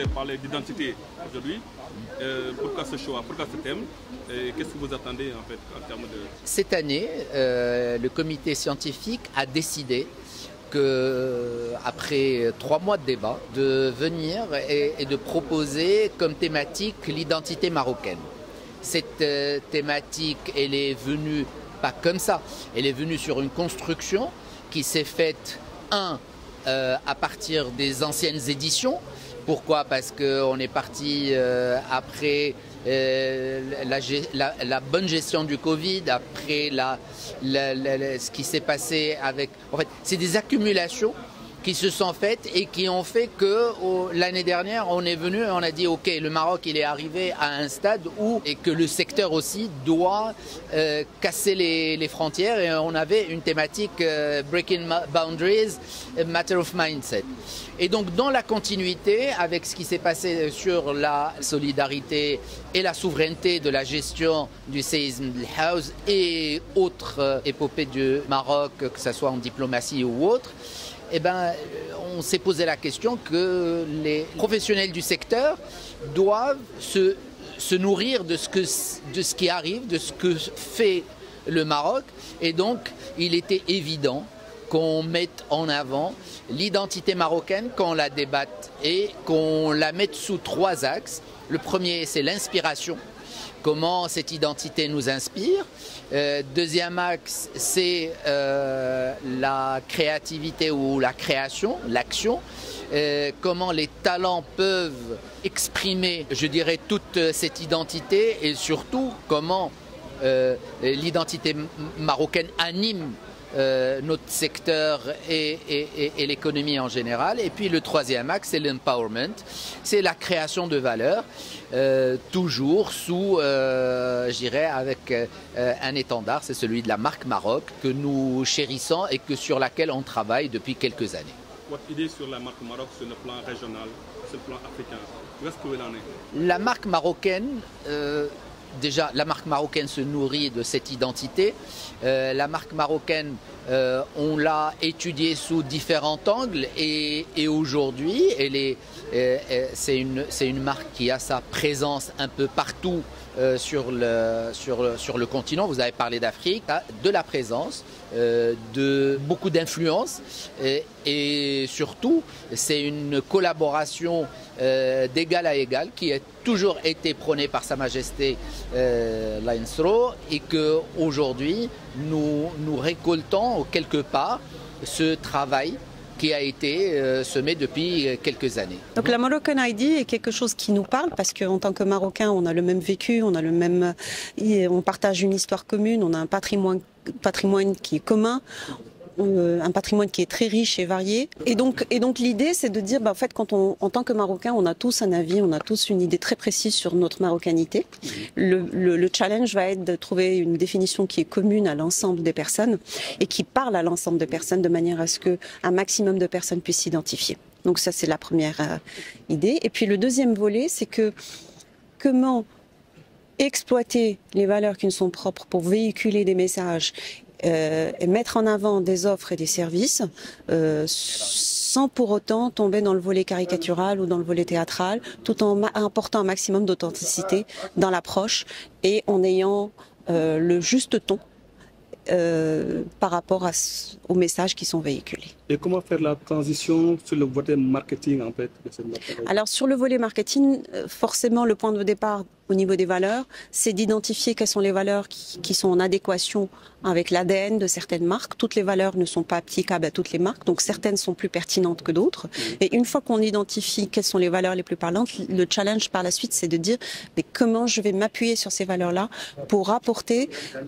avez parlé d'identité aujourd'hui. Pourquoi ce choix, pourquoi ce thème? Qu'est-ce que vous attendez en fait en termes de... Cette année, le comité scientifique a décidé après 3 mois de débat, de venir et de proposer comme thématique l'identité marocaine. Cette thématique, elle est venue pas comme ça, elle est venue sur une construction qui s'est faite, à partir des anciennes éditions. Pourquoi? Parce qu'on est parti après la bonne gestion du Covid, après ce qui s'est passé avec... En fait, c'est des accumulations qui se sont faites et qui ont fait que l'année dernière, on est venu et on a dit ok, le Maroc il est arrivé à un stade où et que le secteur aussi doit casser les frontières, et on avait une thématique Breaking Boundaries, a Matter of Mindset. Et donc dans la continuité avec ce qui s'est passé sur la solidarité et la souveraineté de la gestion du séisme de House et autres épopées du Maroc, que ce soit en diplomatie ou autre, eh ben, on s'est posé la question que les professionnels du secteur doivent se nourrir de ce qui arrive, de ce que fait le Maroc. Et donc, il était évident qu'on mette en avant l'identité marocaine, qu'on la débatte et qu'on la mette sous 3 axes. Le premier, c'est l'inspiration. Comment cette identité nous inspire. Deuxième axe, c'est la créativité ou la création, l'action. Comment les talents peuvent exprimer, je dirais, toute cette identité, et surtout comment l'identité marocaine anime notre secteur et l'économie en général. Et puis le troisième axe, c'est l'empowerment, c'est la création de valeur, toujours sous, je dirais, avec un étendard, c'est celui de la marque Maroc, que nous chérissons et sur laquelle on travaille depuis quelques années. Votre idée sur la marque Maroc sur le plan régional, sur le plan africain, où est-ce que vous en êtes? La marque marocaine... Déjà, la marque marocaine se nourrit de cette identité. La marque marocaine, on l'a étudiée sous différents angles et aujourd'hui, c'est une marque qui a sa présence un peu partout sur le continent. Vous avez parlé d'Afrique, de la présence, de beaucoup d'influence et surtout, c'est une collaboration d'égal à égal qui a toujours été prônée par Sa Majesté l'Ainsro, et qu'aujourd'hui nous récoltons quelque part ce travail qui a été semé depuis quelques années. Donc la Moroccan ID est quelque chose qui nous parle parce qu'en tant que Marocains, on a le même vécu, on partage une histoire commune, on a un patrimoine qui est commun. Un patrimoine qui est très riche et varié. Et donc l'idée, c'est de dire, en fait, en tant que Marocains, on a tous un avis, on a tous une idée très précise sur notre marocanité. Le challenge va être de trouver une définition qui est commune à l'ensemble des personnes et qui parle à l'ensemble des personnes de manière à ce qu'un maximum de personnes puissent s'identifier. Donc ça, c'est la première idée. Et puis le deuxième volet, c'est comment exploiter les valeurs qui nous sont propres pour véhiculer des messages et mettre en avant des offres et des services sans pour autant tomber dans le volet caricatural ou dans le volet théâtral, tout en apportant un maximum d'authenticité dans l'approche et en ayant le juste ton par rapport aux messages qui sont véhiculés. Et comment faire la transition sur le volet marketing en fait de cette marque? Alors sur le volet marketing, forcément le point de départ au niveau des valeurs, c'est d'identifier quelles sont les valeurs qui sont en adéquation avec l'ADN de certaines marques. Toutes les valeurs ne sont pas applicables à toutes les marques, donc certaines sont plus pertinentes que d'autres. Et une fois qu'on identifie quelles sont les valeurs les plus parlantes, le challenge par la suite, c'est de dire mais comment je vais m'appuyer sur ces valeurs-là pour apporter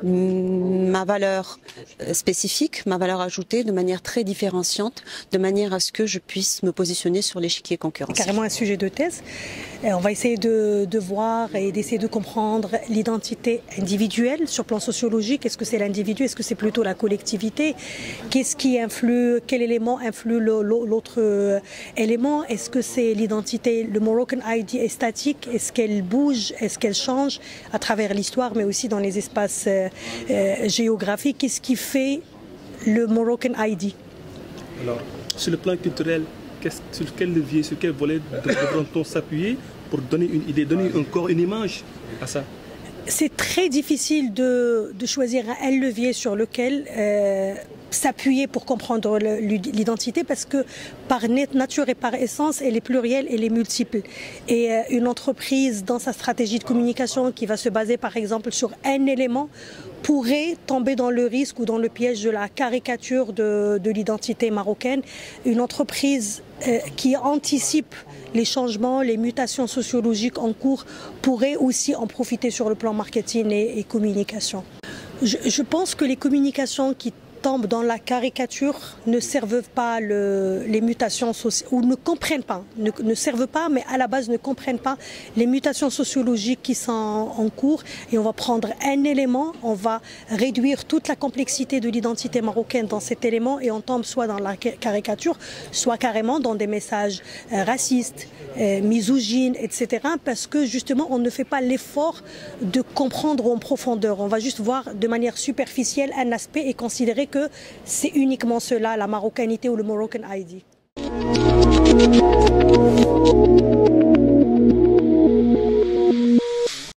ma valeur spécifique, ma valeur ajoutée de manière très différenciante, de manière à ce que je puisse me positionner sur l'échiquier concurrentiel. Carrément un sujet de thèse. On va essayer de voir et d'essayer de comprendre l'identité individuelle sur le plan sociologique. Est-ce que c'est l'individu? Est-ce que c'est plutôt la collectivité? Qu'est-ce qui influe? Quel élément influe l'autre élément? Est-ce que c'est l'identité? Le Moroccan ID est statique? Est-ce qu'elle bouge? Est-ce qu'elle change à travers l'histoire, mais aussi dans les espaces géographiques? Qu'est-ce qui fait le Moroccan ID? Alors, sur le plan culturel, sur quel levier, sur quel volet devrait-on s'appuyer pour donner une idée, donner un corps, une image à ça? C'est très difficile de choisir un levier sur lequel s'appuyer pour comprendre l'identité, parce que par nature et par essence, elle est plurielle, elle est multiple. Et une entreprise, dans sa stratégie de communication qui va se baser par exemple sur un élément, pourrait tomber dans le risque ou dans le piège de la caricature de l'identité marocaine. Une entreprise qui anticipe les changements, les mutations sociologiques en cours pourrait aussi en profiter sur le plan marketing et communication. Je pense que les communications qui tombent dans la caricature ne servent pas les mutations sociales, ou ne comprennent pas, ne servent pas, mais à la base ne comprennent pas les mutations sociologiques qui sont en cours. Et on va prendre un élément, on va réduire toute la complexité de l'identité marocaine dans cet élément et on tombe soit dans la caricature, soit carrément dans des messages racistes, misogynes, etc. Parce que justement on ne fait pas l'effort de comprendre en profondeur. On va juste voir de manière superficielle un aspect et considérer que c'est uniquement cela, la marocanité ou le Moroccan ID.